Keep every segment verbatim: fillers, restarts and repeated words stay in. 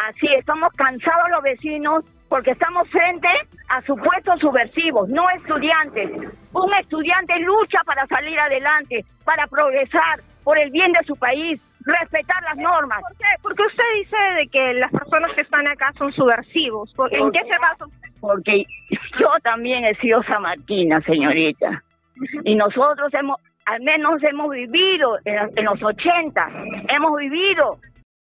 Así es, estamos cansados los vecinos porque estamos frente a supuestos subversivos, no estudiantes. Un estudiante lucha para salir adelante, para progresar por el bien de su país, respetar las normas. ¿Por qué? Porque usted dice de que las personas que están acá son subversivos. ¿En qué se basa usted? Porque yo también he sido samarquina, señorita. Y nosotros hemos, al menos hemos vivido en, en los ochenta, hemos vivido.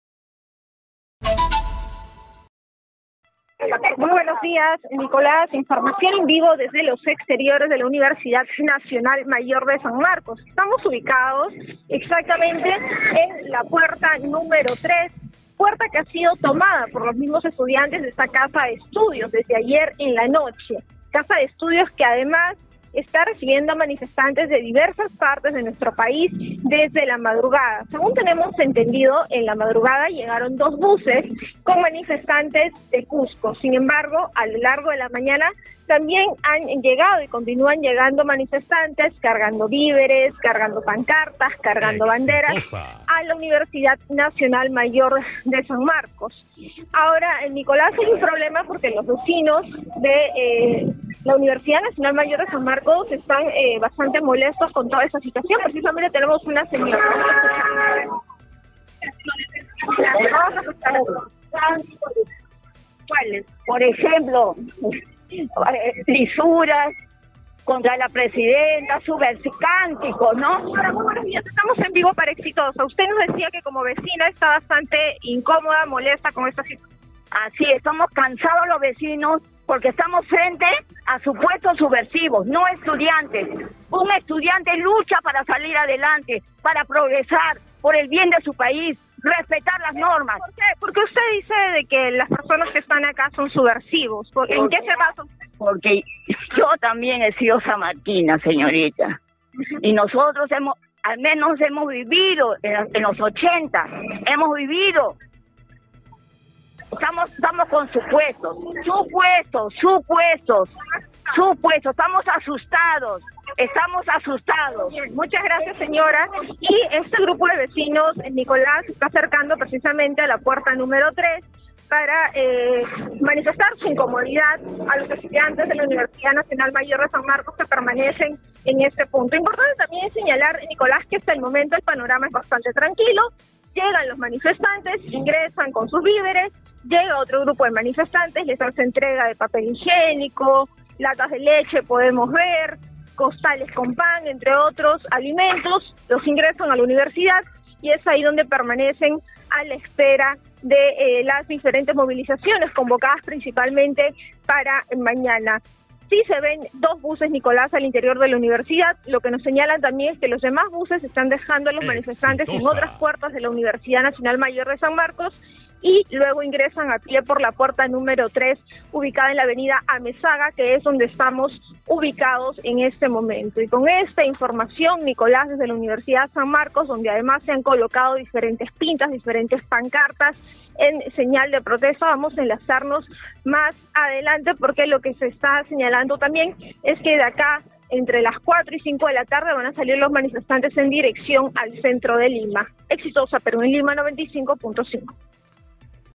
Muy buenos días, Nicolás. Información en vivo desde los exteriores de la Universidad Nacional Mayor de San Marcos. Estamos ubicados exactamente en la puerta número tres, puerta que ha sido tomada por los mismos estudiantes de esta casa de estudios desde ayer en la noche. Casa de estudios que además está recibiendo manifestantes de diversas partes de nuestro país desde la madrugada. Según tenemos entendido, en la madrugada llegaron dos buses con manifestantes de Cusco. Sin embargo, a lo largo de la mañana también han llegado y continúan llegando manifestantes cargando víveres, cargando pancartas, cargando banderas a la Universidad Nacional Mayor de San Marcos. Ahora, en Nicolás, hay un problema porque los vecinos de eh, la Universidad Nacional Mayor de San Marcos están eh, bastante molestos con toda esa situación. Precisamente tenemos una señora. ¿Cuáles? Por ejemplo, lisuras contra la presidenta, subversicánticos, ¿no? Muy buenos días, estamos en vivo para Exitosa. Usted nos decía que como vecina está bastante incómoda, molesta con esta situación. Así es, estamos cansados los vecinos porque estamos frente a supuestos subversivos, no estudiantes. Un estudiante lucha para salir adelante, para progresar por el bien de su país, respetar las normas. ¿Por qué? Porque usted dice de que las personas que están acá son subversivos. ¿En qué se basa usted? Porque yo también he sido samarquina, señorita. Y nosotros hemos, al menos hemos vivido en, en los ochenta, hemos vivido. Estamos, estamos con supuestos, supuestos, supuestos, supuestos, estamos asustados, estamos asustados. Bien, muchas gracias, señora. Y este grupo de vecinos, Nicolás, se está acercando precisamente a la puerta número tres para eh, manifestar su incomodidad a los estudiantes de la Universidad Nacional Mayor de San Marcos que permanecen en este punto. Importante también es señalar, Nicolás, que hasta el momento el panorama es bastante tranquilo. Llegan los manifestantes, ingresan con sus víveres, llega otro grupo de manifestantes, les hace entrega de papel higiénico, latas de leche podemos ver, costales con pan, entre otros alimentos, los ingresan a la universidad y es ahí donde permanecen a la espera de eh, las diferentes movilizaciones convocadas principalmente para mañana. Sí se ven dos buses, Nicolás, al interior de la universidad. Lo que nos señalan también es que los demás buses están dejando a los manifestantes en otras puertas de la Universidad Nacional Mayor de San Marcos y luego ingresan a pie por la puerta número tres, ubicada en la avenida Amezaga, que es donde estamos ubicados en este momento. Y con esta información, Nicolás, desde la Universidad San Marcos, donde además se han colocado diferentes pintas, diferentes pancartas, en señal de protesta, vamos a enlazarnos más adelante porque lo que se está señalando también es que de acá entre las cuatro y cinco de la tarde van a salir los manifestantes en dirección al centro de Lima. Exitosa, Perú en Lima noventa y cinco punto cinco.